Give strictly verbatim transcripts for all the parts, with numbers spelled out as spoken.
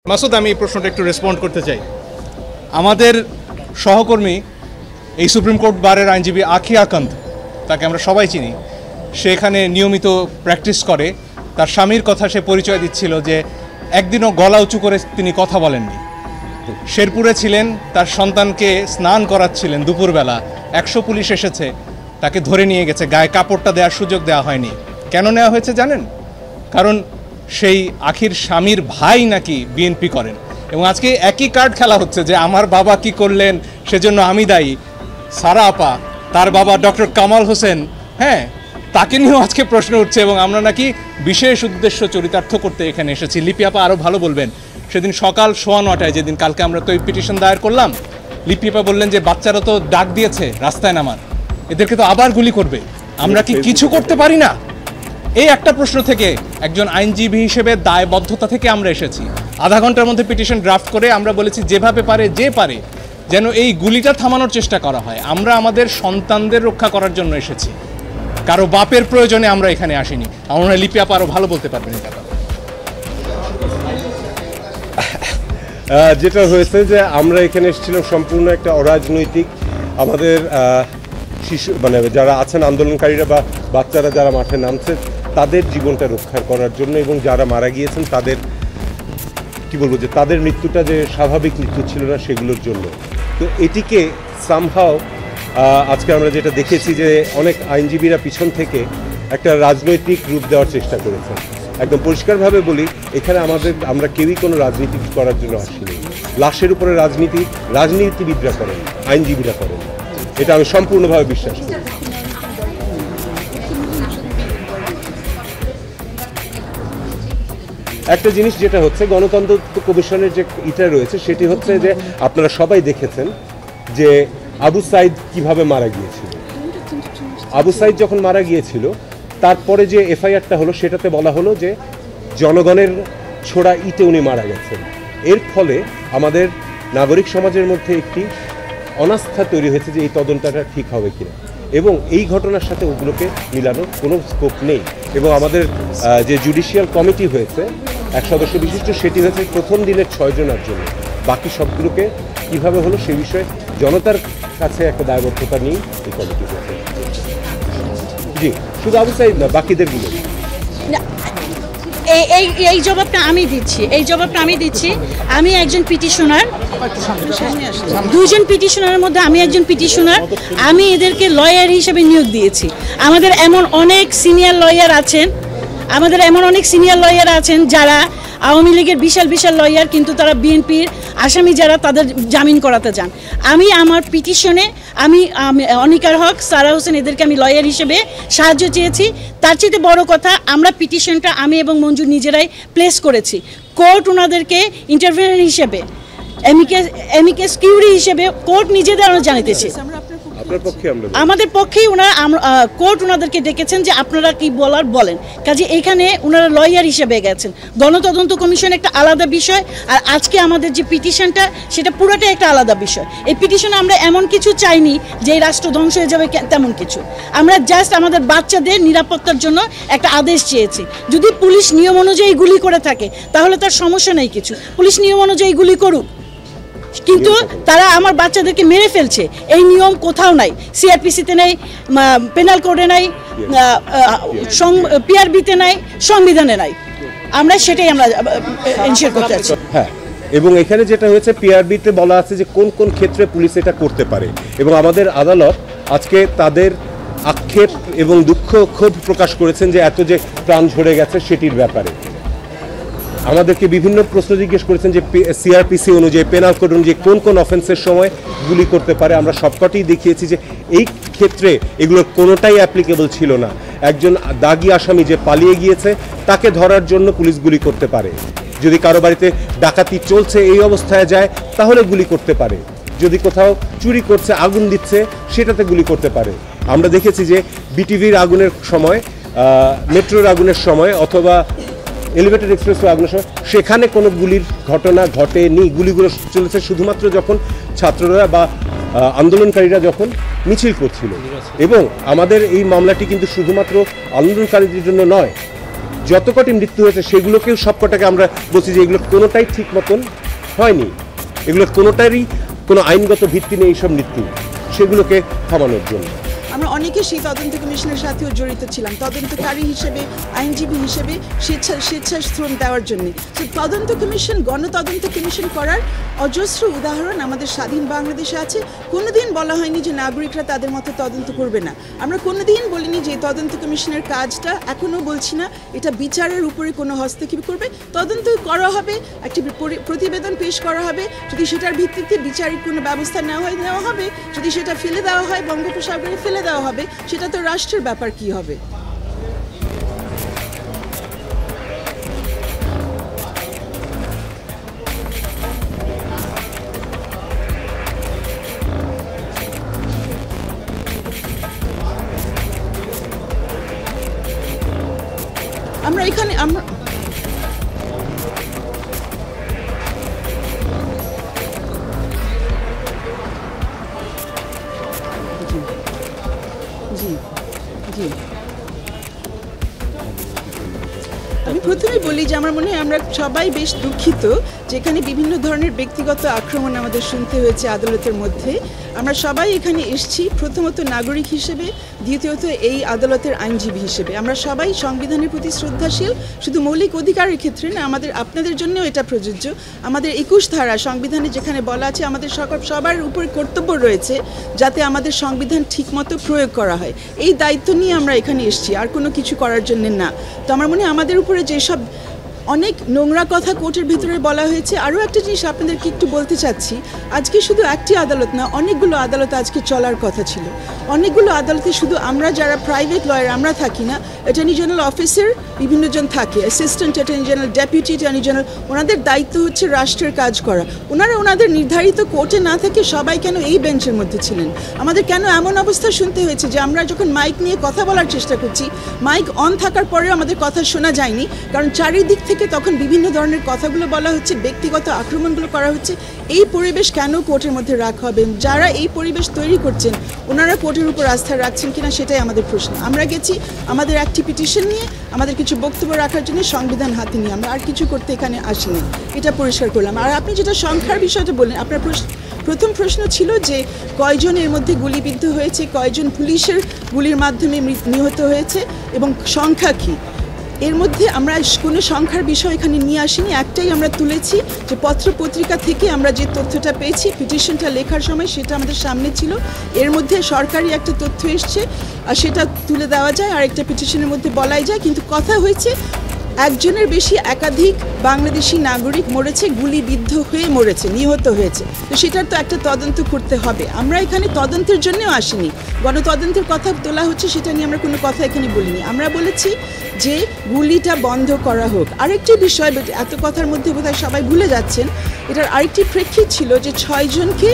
মাসুদ, আমি এই প্রশ্নটা একটু রেসপন্ড করতে চাই। আমাদের সহকর্মী এই সুপ্রিম কোর্ট বারের আইনজীবী আখি আকান্ত, তাকে আমরা সবাই চিনি, সে এখানে নিয়মিত প্র্যাকটিস করে। তার স্বামীর কথা সে পরিচয় দিচ্ছিল যে একদিনও গলা উঁচু করে তিনি কথা বলেননি। শেরপুরে ছিলেন, তার সন্তানকে স্নান করাচ্ছিলেন দুপুরবেলা, একশো পুলিশ এসেছে, তাকে ধরে নিয়ে গেছে, গায়ে কাপড়টা দেওয়ার সুযোগ দেওয়া হয়নি। কেন নেওয়া হয়েছে জানেন? কারণ সেই আখির স্বামীর ভাই নাকি বিএনপি করেন, এবং আজকে একই কার্ড খেলা হচ্ছে যে আমার বাবা কি করলেন সেজন্য আমি দায়ী। সারা আপা, তার বাবা ডক্টর কামাল হোসেন, হ্যাঁ, তাকে নিয়েও আজকে প্রশ্ন উঠছে, এবং আমরা নাকি বিশেষ উদ্দেশ্য চরিতার্থ করতে এখানে এসেছি। লিপি আপা আরও ভালো বলবেন। সেদিন সকাল সোয়া নটায়, যেদিন কালকে আমরা তো এই পিটিশন দায়ের করলাম, লিপি আপা বললেন যে বাচ্চারা তো ডাক দিয়েছে রাস্তায় নামার, এদেরকে তো আবার গুলি করবে, আমরা কি কিছু করতে পারি না? এই একটা প্রশ্ন থেকে একজন আইনজীবী হিসেবে দায়বদ্ধতা থেকে আমরা এসেছি। আধা ঘন্টার মধ্যে পিটিশন ড্রাফট করে আমরা বলেছি যেভাবে পারে যে পারে যেন এই গুলিটা থামানোর চেষ্টা করা হয়। আমরা আমাদের সন্তানদের রক্ষা করার জন্য এসেছি, কারো বাপের প্রয়োজনে আমরা এখানে আসিনি। আমরা লিপি আপা আরও ভালো বলতে পারবেন এটা। যেটা হয়েছে যে আমরা এখানে এসেছিলাম সম্পূর্ণ একটা অরাজনৈতিক, আমাদের শিশু মানে যারা আছেন আন্দোলনকারীরা বা বাচ্চারা যারা মাঠে নামছে তাদের জীবনটা রক্ষা করার জন্য, এবং যারা মারা গিয়েছেন তাদের কি বলবো যে তাদের মৃত্যুটা যে স্বাভাবিক মৃত্যু ছিল না সেগুলোর জন্য। তো এটিকে সামহাও আজকে আমরা যেটা দেখেছি যে অনেক আইনজীবীরা পিছন থেকে একটা রাজনৈতিক রূপ দেওয়ার চেষ্টা করেছেন। একদম পরিষ্কারভাবে বলি, এখানে আমাদের আমরা কেউই কোনো রাজনীতি করার জন্য আসিনি। লাশের উপরে রাজনীতি রাজনীতিবিদরা করেন, আইনজীবীরা করেন, এটা আমি সম্পূর্ণভাবে বিশ্বাস করি। একটা জিনিস যেটা হচ্ছে গণতন্ত্র কমিশনের যে ইটা রয়েছে সেটি হচ্ছে যে আপনারা সবাই দেখেছেন যে আবু সাইদ কিভাবে মারা গিয়েছিল। আবু সাইদ যখন মারা গিয়েছিল তারপরে যে এফআইআরটা হলো সেটাতে বলা হলো যে জনগণের ছোড়া ইটে উনি মারা গেছেন। এর ফলে আমাদের নাগরিক সমাজের মধ্যে একটি অনাস্থা তৈরি হয়েছে যে এই তদন্তটা ঠিক হবে কিনা, এবং এই ঘটনার সাথে ওগুলোকে মিলানোর কোনো স্কোপ নেই। এবং আমাদের যে জুডিশিয়াল কমিটি হয়েছে এক সদস্য বিশিষ্ট, সেটি হয়েছে প্রথম দিনের ছয় জনের জন্য। বাকি সবগুলোকে কীভাবে হলো সে বিষয়ে জনতার কাছে একটা দায়বদ্ধতা নিয়ে এই কমিটি হয়েছে। জি, শুধু আবু সাইদ না, বাকিদেরগুলো। এই এই এই জবাবটা আমি দিচ্ছি এই জবাবটা আমি দিচ্ছি আমি একজন পিটিশনার, দুজন পিটিশনারের মধ্যে আমি একজন পিটিশনার। আমি এদেরকে লয়ার হিসেবে নিয়োগ দিয়েছি। আমাদের এমন অনেক সিনিয়র লয়ার আছেন আমাদের এমন অনেক সিনিয়র লয়ার আছেন যারা আওয়ামী লীগের বিশাল বিশাল লয়ার, কিন্তু তারা বিএনপির আসামি যারা তাদের জামিন করাতে চান। আমি আমার পিটিশনে আমি অনিকার হক, সারা হোসেন, এদেরকে আমি লয়ার হিসেবে সাহায্য চেয়েছি। তার চেয়ে বড় কথা, আমরা পিটিশনটা আমি এবং মঞ্জু নিজেরাই প্লেস করেছি। কোর্ট ওনাদেরকে ইন্টারভিউয়ার হিসেবে, এমিকেস এমিকেস কিউরি হিসেবে কোর্ট নিজেদের আমরা জানিতেছি। আমাদের পক্ষেই ওনারা কোর্ট ওনাদেরকে ডেকেছেন যে আপনারা কি বলার বলেন। কাজে এখানে ওনারা লয়ার হিসেবে গেছেন। গণতদন্ত কমিশন একটা আলাদা বিষয়, আর আজকে আমাদের যে পিটিশনটা সেটা পুরোটাই একটা আলাদা বিষয়। এই পিটিশনে আমরা এমন কিছু চাইনি যে এই রাষ্ট্র ধ্বংস হয়ে যাবে, তেমন কিছু। আমরা জাস্ট আমাদের বাচ্চাদের নিরাপত্তার জন্য একটা আদেশ চেয়েছি। যদি পুলিশ নিয়ম অনুযায়ী গুলি করে থাকে তাহলে তার সমস্যা নেই কিছু, পুলিশ নিয়ম অনুযায়ী গুলি করুক, কিন্তু তারা আমার বাচ্চাদেরকে মেরে ফেলছে, এই নিয়ম কোথাও নাই। সিআরপিসিতে নেই, পেনাল কোডে নাই, পিআরবিতে নাই, সংবিধানে নাই। আমরা সেটাই আমরা এনশিওর করতে চাচ্ছি। হ্যাঁ, এবং এখানে যেটা হয়েছে পিআরবিতে বলা আছে যে কোন কোন ক্ষেত্রে পুলিশ এটা করতে পারে, এবং আমাদের আদালত আজকে তাদের আক্ষেপ এবং দুঃখ ক্ষোভ প্রকাশ করেছেন যে এত যে প্রাণ ঝরে গেছে সেটির ব্যাপারে। আমাদেরকে বিভিন্ন প্রশ্ন জিজ্ঞেস করেছেন যে সিআরপিসি অনুযায়ী, পেনাল কোড অনুযায়ী কোন কোন অফেন্সের সময় গুলি করতে পারে। আমরা সবকটাই দেখিয়েছি যে এই ক্ষেত্রে এগুলোর কোনোটাই অ্যাপ্লিকেবল ছিল না। একজন দাগী আসামি যে পালিয়ে গিয়েছে তাকে ধরার জন্য পুলিশ গুলি করতে পারে। যদি কারো বাড়িতে ডাকাতি চলছে এই অবস্থায় যায় তাহলে গুলি করতে পারে। যদি কোথাও চুরি করছে, আগুন দিচ্ছে, সেটাতে গুলি করতে পারে। আমরা দেখেছি যে বিটিভির আগুনের সময়, মেট্রোর আগুনের সময়, অথবা এলিভেটেড এক্সপ্রেসওয়ে আগুনের সময় সেখানে কোনো গুলির ঘটনা ঘটেনি। গুলিগুলো চলেছে শুধুমাত্র যখন ছাত্ররা বা আন্দোলনকারীরা যখন মিছিল করছিল। এবং আমাদের এই মামলাটি কিন্তু শুধুমাত্র আন্দোলনকারীদের জন্য নয়, যত কটি মৃত্যু হয়েছে সেগুলোকেও সবকটাকে আমরা বলছি যে এগুলো কোনোটাই ঠিক মতন হয়নি, এগুলো কোনোটারই কোনো আইনগত ভিত্তি নেই এইসব মৃত্যু, সেগুলোকে থামানোর জন্য। আমরা অনেকে সেই তদন্ত কমিশনের সাথেও জড়িত ছিলাম, তদন্তকারী হিসেবে, আইনজীবী হিসেবে, স্বেচ্ছা স্বেচ্ছাশ্রম দেওয়ার জন্য। তো তদন্ত কমিশন, গণতদন্ত কমিশন করার অজস্র উদাহরণ আমাদের স্বাধীন বাংলাদেশে আছে। কোনোদিন বলা হয়নি যে নাগরিকরা তাদের মতো তদন্ত করবে না। আমরা কোনোদিন বলিনি যে তদন্ত কমিশনের কাজটা, এখনও বলছি না এটা বিচারের উপরে কোনো হস্তক্ষেপ করবে। তদন্ত করা হবে, একটি প্রতিবেদন পেশ করা হবে, যদি সেটার ভিত্তিতে বিচারিক কোনো ব্যবস্থা নেওয়া হয় নেওয়া হবে, যদি সেটা ফেলে দেওয়া হয় বঙ্গোপসাগরে ফেলে দেওয়া হবে, সেটা তো রাষ্ট্রের ব্যাপার কি হবে। আমরা এখানে আমরা জি জি আমি প্রথমে বলি যে আমার মনে হয় আমরা সবাই বেশ দুঃখিত যেখানে বিভিন্ন ধরনের ব্যক্তিগত আক্রমণ আমাদের শুনতে হয়েছে আদালতের মধ্যে। আমরা সবাই এখানে এসেছি প্রথমত নাগরিক হিসেবে, দ্বিতীয়ত এই আদালতের আইনজীবী হিসেবে। আমরা সবাই সংবিধানের প্রতি শ্রদ্ধাশীল, শুধু মৌলিক অধিকারের ক্ষেত্রে না, আমাদের আপনাদের জন্যও এটা প্রযোজ্য। আমাদের একুশ ধারা সংবিধানে যেখানে বলা আছে আমাদের সকল সবার উপর কর্তব্য রয়েছে যাতে আমাদের সংবিধান ঠিকমতো প্রয়োগ করা হয়, এই দায়িত্ব নিয়ে আমরা এখানে এসেছি, আর কোনো কিছু করার জন্য না। তো আমার মনে হয় আমাদের উপরে যেসব অনেক নোংরা কথা কোর্টের ভিতরে বলা হয়েছে, আরও একটা জিনিস আপনাদেরকে একটু বলতে চাচ্ছি, আজকে শুধু একটি আদালত না, অনেকগুলো আদালত আজকে চলার কথা ছিল। অনেকগুলো আদালতে শুধু আমরা যারা প্রাইভেট লয়ার আমরা থাকি না, অ্যাটর্নি জেনারেল অফিসার বিভিন্নজন থাকে, assistant attorney general, deputy attorney general, ওনাদের দায়িত্ব হচ্ছে রাষ্ট্রের কাজ করা। ওনারা ওনাদের নির্ধারিত কোর্টে না থেকে সবাই কেন এই বেঞ্চের মধ্যে ছিলেন? আমাদের কেন এমন অবস্থা শুনতে হয়েছে যে আমরা যখন মাইক নিয়ে কথা বলার চেষ্টা করছি, মাইক অন থাকার পরেও আমাদের কথা শোনা যায়নি, কারণ চারিদিক থেকে তখন বিভিন্ন ধরনের কথাগুলো বলা হচ্ছে, ব্যক্তিগত আক্রমণগুলো করা হচ্ছে। এই পরিবেশ কেন কোর্টের মধ্যে রাখা হবে? যারা এই পরিবেশ তৈরি করছেন ওনারা কোর্টের উপর আস্থা রাখছেন কিনা সেটাই আমাদের প্রশ্ন। আমরা গেছি আমাদের একটি পিটিশন নিয়ে, আমাদের কিছু বক্তব্য রাখার জন্য, সংবিধান হাতে নিয়ে, আমরা আর কিছু করতে এখানে আসিনি, এটা পরিষ্কার করলাম। আর আপনি যেটা সংখ্যার বিষয়টা বললেন, আপনার প্রশ্ন প্রথম প্রশ্ন ছিল যে কয়জন এর মধ্যে গুলিবিদ্ধ হয়েছে, কয়জন পুলিশের গুলির মাধ্যমে নিহত হয়েছে এবং সংখ্যা কী। এর মধ্যে আমরা কোনো সংখ্যার বিষয় এখানে নিয়ে আসিনি, একটাই আমরা তুলেছি যে পত্রপত্রিকা থেকে আমরা যে তথ্যটা পেয়েছি পিটিশনটা লেখার সময় সেটা আমাদের সামনে ছিল। এর মধ্যে সরকারি একটা তথ্য এসছে আর সেটা তুলে দেওয়া যায়, আর একটা পিটিশনের মধ্যে বলাই যায়, কিন্তু কথা হয়েছে একজনের বেশি একাধিক বাংলাদেশি নাগরিক মরেছে, গুলিবিদ্ধ হয়ে মরেছে, নিহত হয়েছে। তো সেটার তো একটা তদন্ত করতে হবে। আমরা এখানে তদন্তের জন্যও আসিনি, গণতদন্তের কথা তোলা হচ্ছে, সেটা নিয়ে আমরা কোনো কথা এখানে বলিনি। আমরা বলেছি যে গুলিটা বন্ধ করা হোক। আরেকটি বিষয়, এত কথার মধ্যে বোধহয় সবাই ভুলে যাচ্ছেন, এটার আরেকটি প্রেক্ষিত ছিল যে ছয়জনকে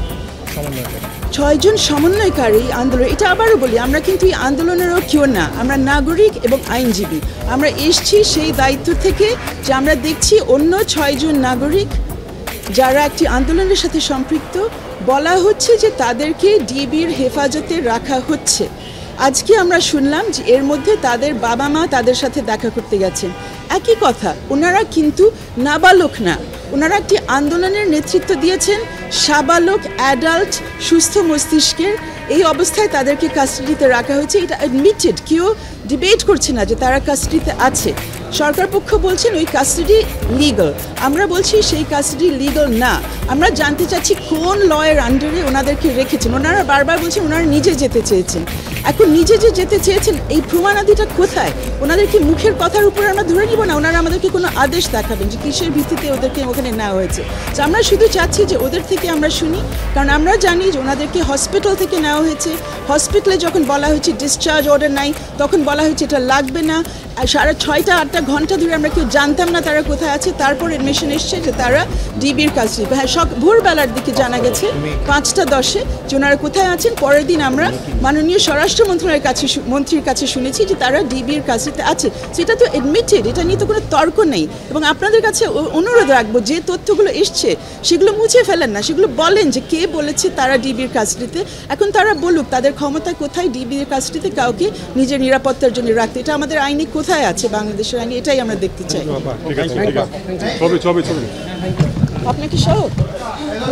ছয়জন সমন্বয়কারী আন্দোলন, এটা আবারও বলি আমরা কিন্তু এই আন্দোলনেরও কেউ না, আমরা নাগরিক এবং আইনজীবী। আমরা এসছি সেই দায়িত্ব থেকে যে আমরা দেখছি অন্য ছয়জন নাগরিক যারা একটি আন্দোলনের সাথে সম্পৃক্ত, বলা হচ্ছে যে তাদেরকে ডিবির হেফাজতে রাখা হচ্ছে। আজকে আমরা শুনলাম যে এর মধ্যে তাদের বাবা মা তাদের সাথে দেখা করতে গেছেন। একই কথা, ওনারা কিন্তু নাবালক না, ওনারা একটি আন্দোলনের নেতৃত্ব দিয়েছেন, সাবালক অ্যাডাল্ট সুস্থ মস্তিষ্কের। এই অবস্থায় তাদেরকে কাস্টাডিতে রাখা হয়েছে, এটা অ্যাডমিটেড, কেউ ডিবেট করছে না যে তারা কাস্টাডিতে আছে। সরকার পক্ষ বলছেন ওই কাস্টাডি লিগাল, আমরা বলছি সেই কাস্টাডি লিগাল না। আমরা জানতে চাচ্ছি কোন লয়ের আন্ডারে ওনাদেরকে রেখেছেন। ওনারা বারবার বলছেন ওনারা নিজে যেতে চেয়েছেন। এখন নিজে যে যেতে চেয়েছেন এই প্রমাণাদিটা কোথায়? ওনাদেরকে মুখের কথার উপর আমরা ধরে নিব না, ওনারা আমাদেরকে কোনো আদেশ দেখাবেন যে কিসের ভিত্তিতে ওদেরকে ওখানে নেওয়া হয়েছে। তো আমরা শুধু চাচ্ছি যে ওদের থেকে আমরা শুনি, কারণ আমরা জানি যে ওনাদেরকে হসপিটাল থেকে নেওয়া হয়েছে। হসপিটালে যখন বলা হয়েছে ডিসচার্জ অর্ডার নাই, তখন বলা হয়েছে এটা লাগবে না। সাড়ে ছয়টা আটটা ঘন্টা ধরে আমরা কেউ জানতাম না তারা কোথায় আছে। তারপর এডমিশন এসছে যে তারা ডিবির কাছে, হ্যাঁ সব ভোরবেলার দিকে জানা গেছে পাঁচটা দশে যে ওনারা কোথায় আছেন। পরের দিন আমরা মাননীয় স্বরাষ্ট্র মন্ত্রণালয়ের কাছে মন্ত্রীর কাছে শুনেছি যে তারা ডিবির কাছে আছে। সেটা তো এডমিটেড, এটা নিয়ে তো কোনো তর্ক নেই। এবং আপনাদের কাছে অনুরোধ রাখবো যে তথ্যগুলো এসছে সেগুলো মুছে ফেলেন না, সেগুলো বলেন যে কে বলেছে তারা ডিবির কাস্টাডিতে। এখন তারা বলুক তাদের ক্ষমতা কোথায় ডিবির কাস্টাডিতে কাউকে নিজের নিরাপত্তার জন্য রাখতে। এটা আমাদের আইনি কোথায় আছে বাংলাদেশের আইন, এটাই আমরা দেখতে চাই। ঠিক আছে, ঠিক আছে, ছবি ছবি ছবি আপনাকে সহ